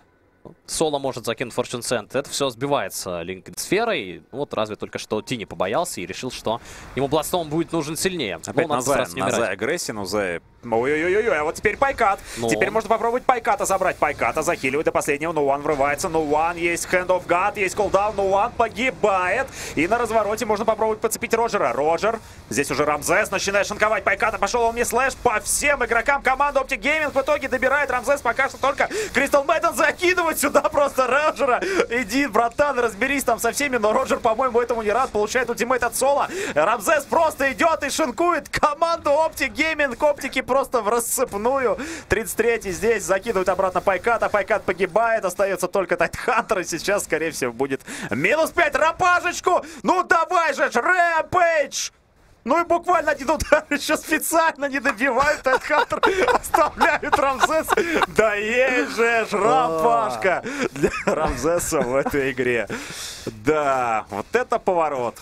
A: Соло может закинуть Fortune Send. Это все сбивается Линкед сферой. Вот разве только что Тини побоялся и решил, что ему Bloodstone будет нужен сильнее.
B: Опять на Зай агрессии, но Зай... Ой-ой-ой, а вот теперь Пайкат. Теперь можно попробовать Пайката забрать. Пайката захиливает до последнего. Нуан врывается. Нуан есть Hand of God, есть кулдаун. Нуан погибает. И на развороте можно попробовать подцепить Роджера. Роджер. Здесь уже Рамзес начинает шинковать Пайката. Пошел он мне слэш по всем игрокам команды Optic Gaming. В итоге добирает Рамзес. Пока что только Crystal Maiden закидывает сюда просто Роджера. Иди, братан, разберись там со всеми. Но Роджер, по-моему, этому не рад. Получает ультимейт от Соло. Рамзес просто идет и шинкует команду Optic Gaming. Оптики просто в рассыпную. 33-й здесь закидывают обратно Пайката. Пайкат погибает. Остается только Тайтхантер. И сейчас, скорее всего, будет минус 5. Рапажечку. Ну давай же, Рэмпейдж. Ну и буквально один удар еще специально не добивают. Тайтхантер оставляют Рамзес. Да есть же рапашка для Рамзеса в этой игре. Да, вот это поворот.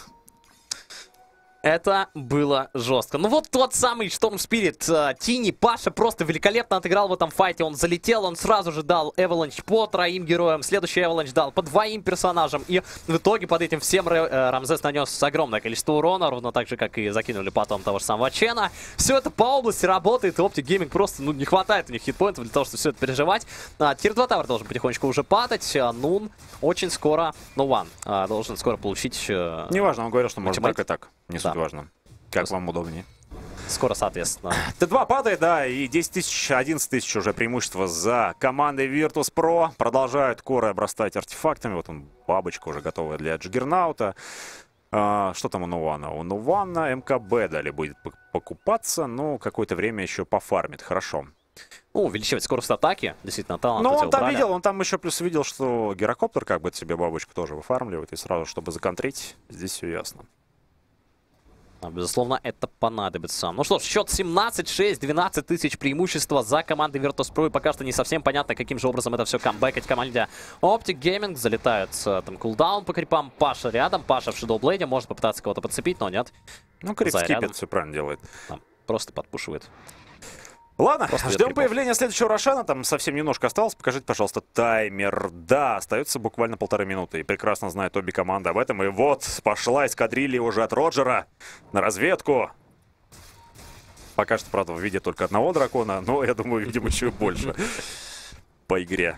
A: Это было жестко. Ну вот тот самый Storm Spirit. Тини, Паша просто великолепно отыграл в этом файте. Он залетел, он сразу же дал Avalanche по 3 героям. Следующий Avalanche дал по 2 персонажам. И в итоге под этим всем Рамзес нанес огромное количество урона. Ровно так же, как и закинули потом того же самого Чена. Все это по области работает. И Optic Gaming просто, ну, не хватает у них хитпоинтов для того, чтобы все это переживать. Тир 2 тавер должен потихонечку уже падать. Нун очень скоро, Нуан должен скоро получить...
B: Неважно, он говорил, что может так и так. Не суть важно. Как вам удобнее.
A: Скоро, соответственно.
B: Т2 падает, да, и 10 тысяч, 11 тысяч уже преимущество за командой Virtus.pro. Продолжают коры обрастать артефактами. Вот он, бабочка уже готовая для Джиггернаута. Что там у Нувана? У Нувана МКБ дали будет покупаться, но какое-то время еще пофармит. Хорошо.
A: Ну, увеличивать скорость атаки. Действительно, талант.
B: Ну, он там видел, он там еще плюс видел, что Гирокоптер как бы себе бабочку тоже выфармливает. И сразу, чтобы законтрить, здесь все ясно.
A: Безусловно, это понадобится. Ну что ж, счет 17-6, 12 тысяч преимущества за командой Virtus.pro. И пока что не совсем понятно, каким же образом это все камбэкать команде Optic Gaming. Залетает там кулдаун по крипам. Паша рядом. Паша в Shadowblade может попытаться кого-то подцепить, но нет.
B: Ну, крип скипет, все правильно делает.
A: Там просто подпушивает.
B: Ладно, ждем появления следующего Рошана. Там совсем немножко осталось. Покажите, пожалуйста, таймер. Да, остается буквально 1,5 минуты. И прекрасно знает обе команды об этом. И вот пошла эскадрилья уже от Роджера на разведку. Пока что, правда, в виде только одного дракона. Но, я думаю, видим еще и больше по игре.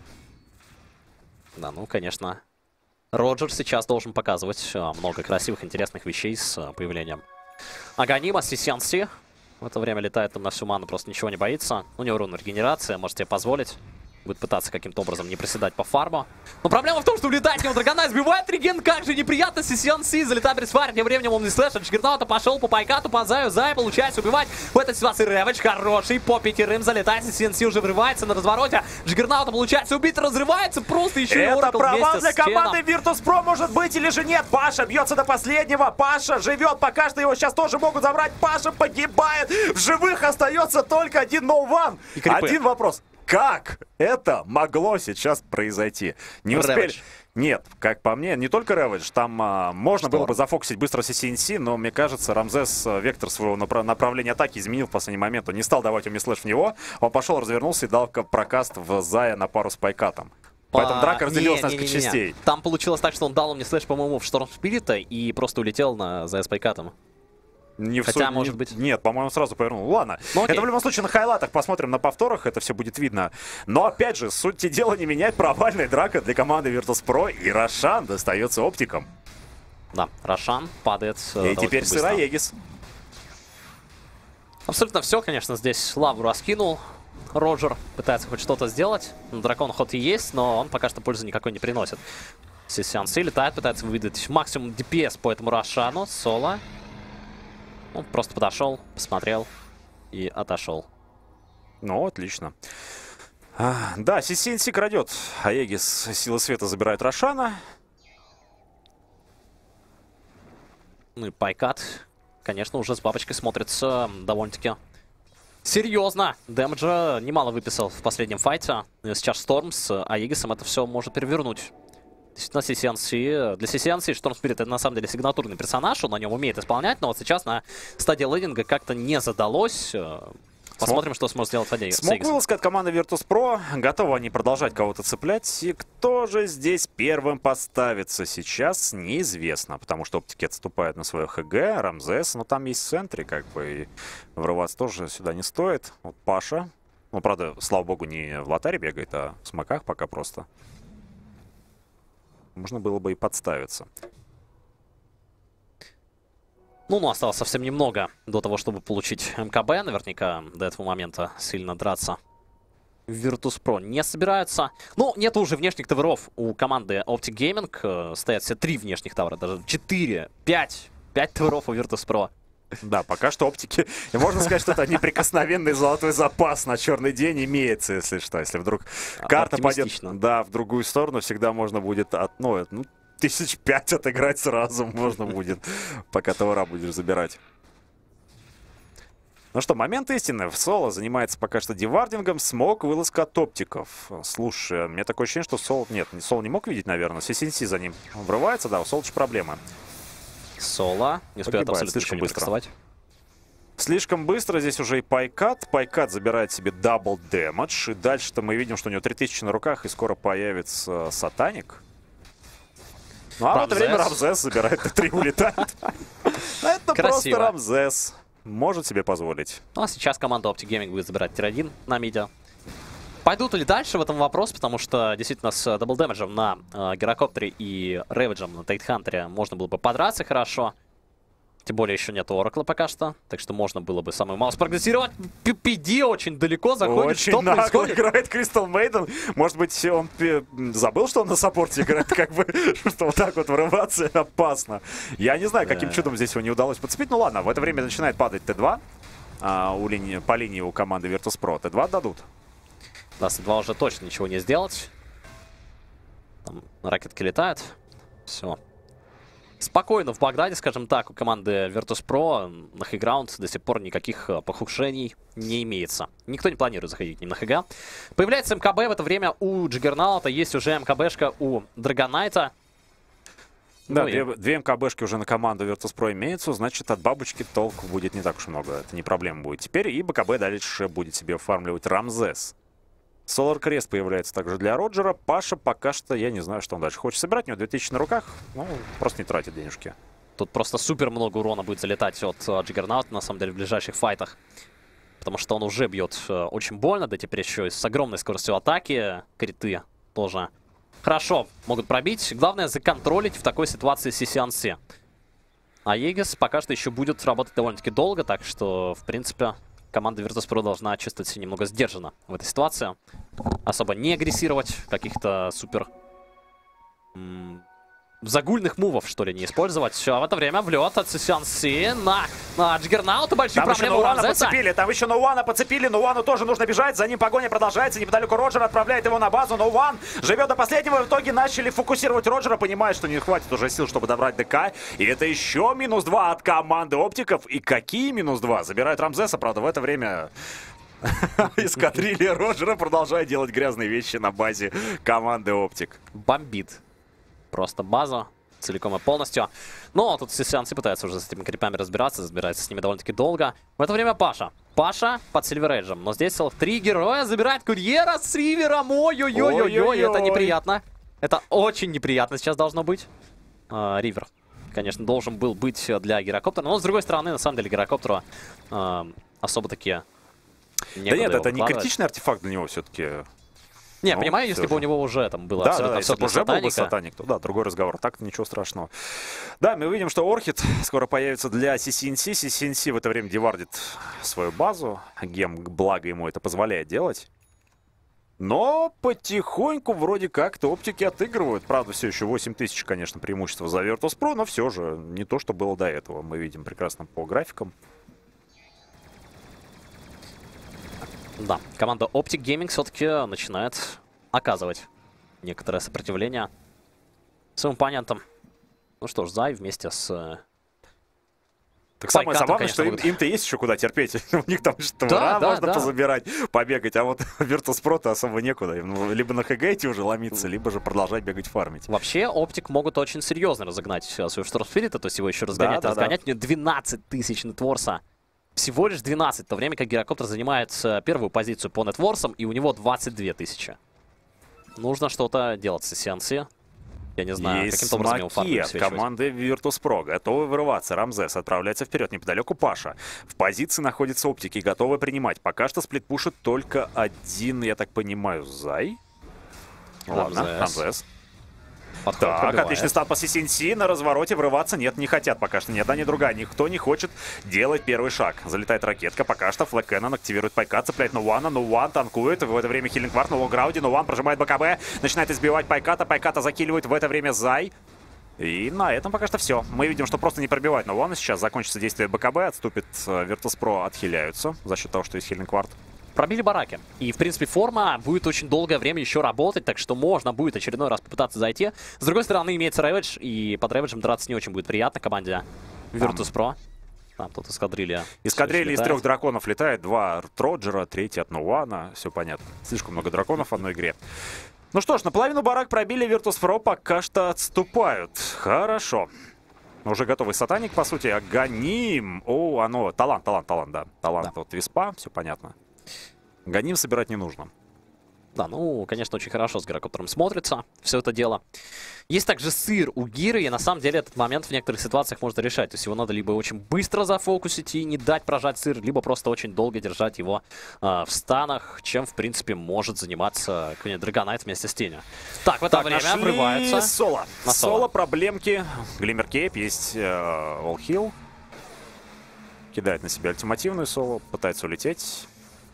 A: Да, ну, конечно. Роджер сейчас должен показывать много красивых, интересных вещей с появлением Аганима, CCNC. В это время летает он на всю ману, просто ничего не боится. У него рунная регенерация, может себе позволить. Будет пытаться каким-то образом не приседать по фарму. Но проблема в том, что улетает него Драгона, сбивает реген, как же неприятно. CCNC залетает без фарм, тем временем он не слэшит. Джиггернаута пошел по Пайкату, по Заю. Зая получается убивать. В этой ситуации Рэвидж хороший, по 5 залетает. CCNC уже врывается на развороте. Джиггернаута получается убить, разрывается просто еще и
B: это провал для команды Virtus.pro может быть или же нет. Паша бьется до последнего. Паша живет, пока что его сейчас тоже могут забрать. Паша погибает. В живых остается только один No-One. Один вопрос. Как это могло сейчас произойти? Не успели. Нет, как по мне, не только Рэвидж. Там можно было бы зафокусить быстро CCNC, но мне кажется, Рамзес вектор своего направления атаки изменил в последний момент. Он не стал давать умислэш в него. Он пошел, развернулся и дал прокаст в Зая на пару с Пайкатом. Поэтому драка разделилась на несколько частей.
A: Там получилось так, что он дал мне слэш, по-моему, в Шторм Спирита и просто улетел на Зая с Пайкатом.
B: Хотя, может быть... Нет, по-моему, сразу повернул. Ладно, это в любом случае на хайлайтах. Посмотрим на повторах, это все будет видно. Но, опять же, суть дела не меняет. Провальная драка для команды Virtus.pro. И Рошан достается оптикам.
A: Да, Рошан падает.
B: И теперь сыра Егис.
A: Абсолютно все, конечно, здесь лаву раскинул. Роджер пытается хоть что-то сделать. Дракон ход и есть, но он пока что пользы никакой не приносит. CCNC летает, пытается выдать максимум DPS по этому Рошану. Соло. Он просто подошел, посмотрел и отошел.
B: Ну, отлично. Да, CCNC крадет. Аегис Силы Света забирает Рошана.
A: Ну и Пайкат, конечно, уже с бабочкой смотрится довольно-таки серьезно. Дэмэджа немало выписал в последнем файте. Сейчас Шторм с Аегисом это все может перевернуть. Действительно, CCNC. Для CCNC Storm Spirit это на самом деле сигнатурный персонаж, он на нем умеет исполнять, но вот сейчас на стадии лейдинга как-то не задалось. Посмотрим, что сможет сделать
B: Смог вылазка от команды Virtus.pro. Готовы они продолжать кого-то цеплять. И кто же здесь первым поставится сейчас, неизвестно. Потому что оптики отступают на свое ХГ, Рамзес. Но там есть Сентри, как бы. И врываться тоже сюда не стоит. Вот Паша. Ну, правда, слава богу, не в лотаре бегает, а в смоках пока просто. Можно было бы и подставиться.
A: Ну, осталось совсем немного до того, чтобы получить МКБ. Наверняка до этого момента сильно драться Virtus.pro не собираются. Ну, нет уже внешних таверов у команды Optic Gaming. Стоят все 3 внешних тавера, даже 4, 5 таверов у Virtus.pro.
B: Да, пока что оптики. И можно сказать, что это неприкосновенный золотой запас на черный день имеется, если что. Если вдруг карта пойдет, да, в другую сторону, всегда можно будет ну, 1005 отыграть сразу можно будет, пока товара будешь забирать. Ну что, момент истины. В соло занимается пока что девардингом. Смог вылазка от оптиков. Слушай, мне такое ощущение, что соло... Нет, соло не мог видеть, наверное. CCNC за ним врывается, да, у солоча проблемы.
A: Соло не успеет абсолютно
B: слишком
A: ничего не
B: быстро.
A: подкастовать.
B: Слишком быстро. Здесь уже и Пайкат. Пайкат забирает себе дабл дэмэдж. И дальше-то мы видим, что у него 3000 на руках, и скоро появится Сатаник. Ну, а в это время Рамзес забирает Т3, улетает. Это просто Рамзес. Может себе позволить.
A: Ну, а сейчас команда Optic Gaming будет забирать тир-1 на миде. Пойдут ли дальше в этом вопрос, потому что действительно с даблдэмэджем на Герокоптере и Рэвиджем на Тайтхантере можно было бы подраться хорошо. Тем более еще нет Оракла пока что, так что можно было бы самую малость прогрессировать. PPD очень далеко заходит.
B: Очень
A: что
B: нагло
A: происходит?
B: Играет Кристал Мейден. Может быть, он забыл, что он на саппорте играет, как бы, что вот так вот врываться опасно. Я не знаю, каким чудом здесь его не удалось подцепить. Ну ладно, в это время начинает падать Т2 по линии у команды Virtus.pro. Т2 дадут.
A: Да, с Т2 уже точно ничего не сделать. Там ракетки летают. Все. Спокойно в Багдаде, скажем так, у команды Virtus.pro на хэграунд до сих пор никаких похудшений не имеется. Никто не планирует заходить к ним на хэга. Появляется МКБ в это время у Джиггернаута, есть уже МКБшка у Драгонайта.
B: Да, две МКБшки уже на команду Virtus.pro имеются, значит, от бабочки толку будет не так уж много. Это не проблема будет теперь. И БКБ дальше будет себе оформливать Рамзес. Solar Crest появляется также для Роджера. Паша пока что, я не знаю, что он дальше хочет собирать. У него 2000 на руках, ну, просто не тратит денежки.
A: Тут просто супер много урона будет залетать от Джиггернаута, на самом деле, в ближайших файтах. Потому что он уже бьет очень больно, да теперь еще и с огромной скоростью атаки. Криты тоже хорошо могут пробить. Главное законтролить в такой ситуации CCNC. А Егис пока что еще будет работать довольно-таки долго, так что, в принципе, команда Virtus.pro должна чувствовать себя немного сдержанно в этой ситуации. Особо не агрессировать, каких-то супер загульных мувов, что ли, не использовать. Все, в это время влет от CCNC на Джиггернаута. Большие проблемы у Рамзеса.
B: Там еще Ноуана подцепили. Ноуану тоже нужно бежать. За ним погоня продолжается. Неподалеку Роджер отправляет его на базу. Ноуан живет до последнего. В итоге начали фокусировать Роджера. Понимает, что не хватит уже сил, чтобы добрать ДК. И это еще -2 от команды оптиков. И какие -2? Забирают Рамзеса. Правда, в это время эскадрилья Роджера продолжает делать грязные вещи на базе команды оптик.
A: Бомбит. Просто база целиком и полностью. Но тут CCNC пытается уже с этими крипами разбираться с ними довольно-таки долго. В это время Паша. Паша под Сильверэджем. Но здесь целых 3 героя забирает курьера с ривером. Ой-ой-ой, это неприятно. Это очень неприятно сейчас должно быть. Ривер, конечно, должен был быть для Герокоптера. Но с другой стороны, на самом деле, Герокоптеру особо-таки
B: да нет, это не критичный артефакт для него все-таки.
A: Не, понимаю, если бы у него уже там было
B: абсолютно все для Сатаника. Был бы Сатаник, то да, другой разговор. Так-то ничего страшного. Да, мы видим, что Орхид скоро появится для CCNC. CCNC в это время девардит свою базу. Гем, благо ему это позволяет делать. Но потихоньку вроде как-то оптики отыгрывают. Правда, все еще 8000, конечно, преимущество за Virtus.pro, но все же не то, что было до этого. Мы видим прекрасно по графикам.
A: Да, команда Optic Gaming все-таки начинает оказывать некоторое сопротивление своим оппонентам. Ну что ж, Зай вместе с...
B: Так самое забавное, что им-то есть еще куда терпеть. У них там что-то можно позабирать, побегать, а вот Virtus.pro-то особо некуда. Либо на ХГ идти уже ломиться, либо же продолжать бегать фармить.
A: Вообще, Optic могут очень серьезно разогнать свою Storm Spirit, то есть его еще разгонять. У него 12 тысяч нетворса. Всего лишь 12, в то время как Гирокоптер занимает первую позицию по нетворсам, и у него 22 тысячи. Нужно что-то делать с эссенцией. Я не знаю,
B: Есть
A: каким-то образом его фарм
B: смоки от
A: обеспечивать.
B: команды Virtus.pro. Готовы вырываться. Рамзес отправляется вперед. Неподалеку Паша. В позиции находятся оптики. Готовы принимать. Пока что сплитпушит только один, я так понимаю, Зай. Ладно, Рамзес.
A: Подход
B: Так,
A: пробивает.
B: отличный старт по CCNC. На развороте врываться нет, не хотят пока что. Ни одна, ни другая. Никто не хочет делать первый шаг. Залетает ракетка. Пока что Флэк Кэннон активирует Пайка, цепляет Нуана. Нуан танкует. В это время Хиллинг Вард на лоу-граунде. Нуан прожимает БКБ. Начинает избивать Пайката. Пайката закиливает в это время Зай. И на этом пока что все. Мы видим, что просто не пробивает Нуана. Сейчас закончится действие БКБ. Отступит Virtus.pro, отхиляются за счет того, что есть Хиллинг Вард.
A: Пробили бараки. И, в принципе, форма будет очень долгое время еще работать, так что можно будет очередной раз попытаться зайти. С другой стороны, имеется Рэвидж, и под Рэвиджем драться не очень будет приятно команде Virtus.pro. Там тут эскадрилья.
B: Эскадрилья из 3 драконов летает. 2 от Роджера, 3 от Нуана. Все понятно. Слишком много драконов в одной игре. Ну что ж, наполовину барак пробили. Virtus.pro пока что отступают. Хорошо. Уже готовый сатаник, по сути. Аганим. О, оно. Талант, да. Талант от Виспа. Все понятно. Ганим собирать не нужно.
A: Да, ну, конечно, очень хорошо с Гирокоптером смотрится все это дело. Есть также сыр у Гиры, и на самом деле этот момент в некоторых ситуациях можно решать. То есть его надо либо очень быстро зафокусить и не дать прожать сыр, либо просто очень долго держать его в станах, чем, в принципе, может заниматься какой-нибудь Драгонайт вместе с Тенью. Так, в это время врывается.
B: Соло. Соло проблемки. Глиммер Кейп, есть Олхилл. Кидает на себя ультимативную соло, пытается улететь.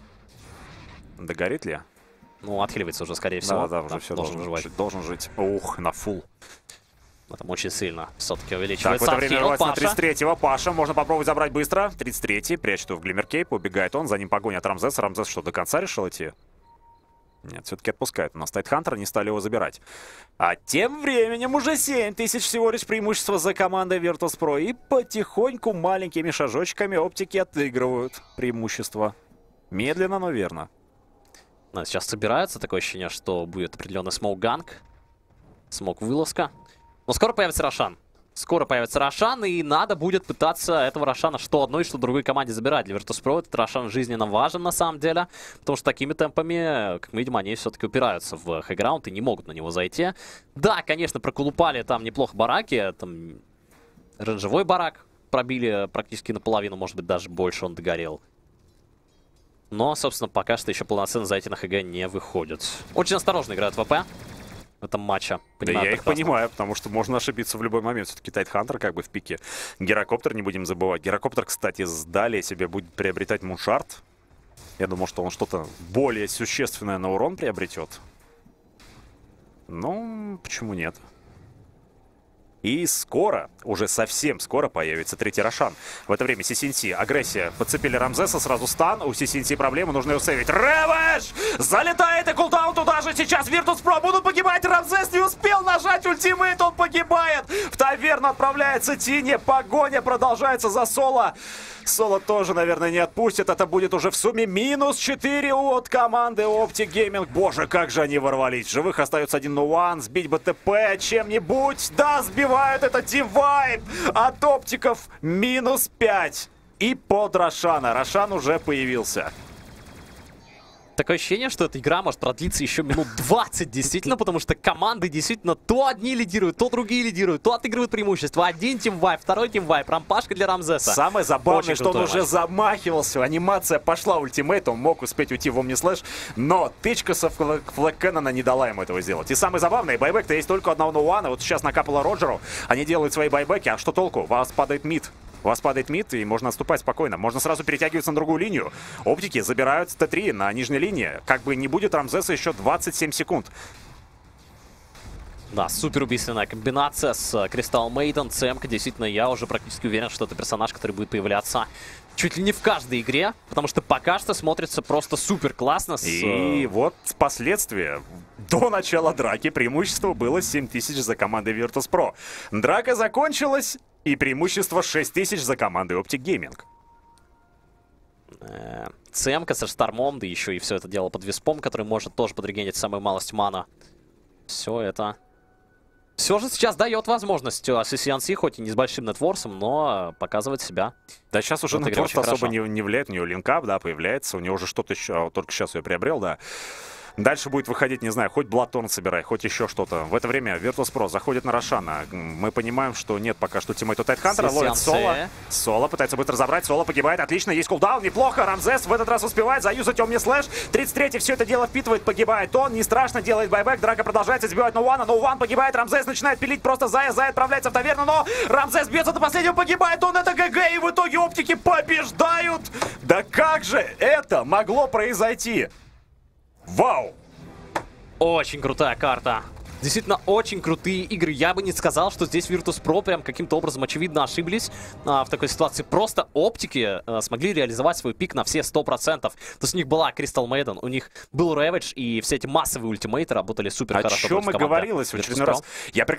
B: Догорит ли?
A: Ну, отхиливается уже, скорее всего.
B: Да, уже все
A: должен выживать.
B: Должен жить. Ух, на фул.
A: Там очень сильно все-таки
B: Так,
A: увеличивается.
B: в это время рвается на 33-го. Паша, можно попробовать забрать быстро. 33-й, прячет его в Глиммер Кейп, убегает он. За ним погоня от Рамзеса. Рамзес что, до конца решил идти? Нет, все-таки отпускает. У нас Тайтхантер, не стали его забирать. А тем временем уже 7000 всего лишь преимущества за командой Virtus.pro. И потихоньку маленькими шажочками оптики отыгрывают преимущество. Медленно, но верно.
A: Да, сейчас собираются. Такое ощущение, что будет определенный смоук-ганг. Смоук-вылазка. Но скоро появится Рошан. Скоро появится Рошан, и надо будет пытаться этого Рошана что одной, что другой команде забирать. Для Virtus.pro этот Рошан жизненно важен на самом деле, потому что такими темпами, как мы видим, они все-таки упираются в хайграунд и не могут на него зайти. Да, конечно, проколупали там неплохо бараки, там рейнджевой барак пробили практически наполовину, может быть, даже больше он догорел. Но, собственно, пока что еще полноценно зайти на ХГ не выходит. Очень осторожно играют ВП в этом матче.
B: Да я их понимаю, потому что можно ошибиться в любой момент. Все-таки Тайтхантер как бы в пике. Гирокоптер не будем забывать. Гирокоптер, кстати, сдали себе будет приобретать Муншард. Я думал, что он что-то более существенное на урон приобретет. Ну, почему нет? И скоро, уже совсем скоро появится третий Рошан. В это время CCNC, агрессия. Подцепили Рамзеса, сразу стан. У CCNC проблемы, нужно его сейвить. Рэвидж! Залетает и кулдаун туда же. Сейчас Virtus.pro будут погибать. Рамзес не успел нажать ультимейт, он погибает. В таверну отправляется Тини. Погоня продолжается за Соло. Соло тоже, наверное, не отпустит. Это будет уже в сумме минус 4 от команды Optic Gaming. Боже, как же они ворвались. В живых остается один Нуан. Сбить БТП чем-нибудь. Да, сбивают. Это Дивайд от оптиков. Минус 5. И под Рошана. Рошан уже появился.
A: Такое ощущение, что эта игра может продлиться еще минут 20, действительно, потому что команды действительно то одни лидируют, то другие лидируют, то отыгрывают преимущество. Один тимвайп, второй тимвайп, рампашка для Рамзеса.
B: Самое забавное, что он уже
A: матч.
B: Замахивался, анимация пошла, ультимейт, он мог успеть уйти в Омнислэш, но тычка со Флэк Кэннона не дала ему этого сделать. И самое забавное, байбек-то есть только одного Нуана, вот сейчас накапало Роджеру, они делают свои байбеки, а что толку? У вас падает мид. У вас падает мид, и можно отступать спокойно. Можно сразу перетягиваться на другую линию. Оптики забирают Т3 на нижней линии. Как бы не будет Рамзеса еще 27 секунд.
A: Да, супер убийственная комбинация с Кристалл Мейден. ЦМК, действительно, я уже практически уверен, что это персонаж, который будет появляться чуть ли не в каждой игре, потому что пока что смотрится просто супер классно.
B: И вот последствия. До начала драки преимущество было 7000 за командой Virtus.pro. Драка закончилась, и преимущество 6000 за командой Optic Gaming.
A: ЦМК со Штормом, да еще и все это дело под Виспом, который может тоже подрегенить самую малость мана. Все это Все же сейчас дает возможность CCNC, хоть и не с большим нетворсом, но показывать себя.
B: Да, сейчас уже
A: В этой игре
B: нетворс особо
A: очень
B: не влияет, у него линкап, да, появляется, у него уже что-то еще, только сейчас я приобрел, да. Дальше будет выходить, не знаю, хоть Блатторн собирай, хоть еще что-то. В это время Virtus.pro заходит на Рошана. Мы понимаем, что нет пока что тиммейта Тайтхантера. Ловит Соло. Соло пытается быстро забрать. Соло погибает. Отлично, есть кулдаун. Неплохо. Рамзес в этот раз успевает заюзать Омни Слэш. 33-й все это дело впитывает. Погибает он. Не страшно. Делает байбек. Драка продолжается. Сбивает Ноуана. Ноуан погибает. Рамзес начинает пилить просто Зая. Зая отправляется в таверну. Но Рамзес бьется до последнего. Погибает он. Это ГГ. И в итоге оптики побеждают. Да как же это могло произойти? Вау!
A: Очень крутая карта. Действительно, очень крутые игры. Я бы не сказал, что здесь Virtus.pro прям каким-то образом очевидно ошиблись в такой ситуации. Просто оптики смогли реализовать свой пик на все 100%. То есть у них была Crystal Maiden, у них был Ravage, и все эти массовые ультимейты работали супер хорошо.
B: О чем и говорилось в очередной раз. Я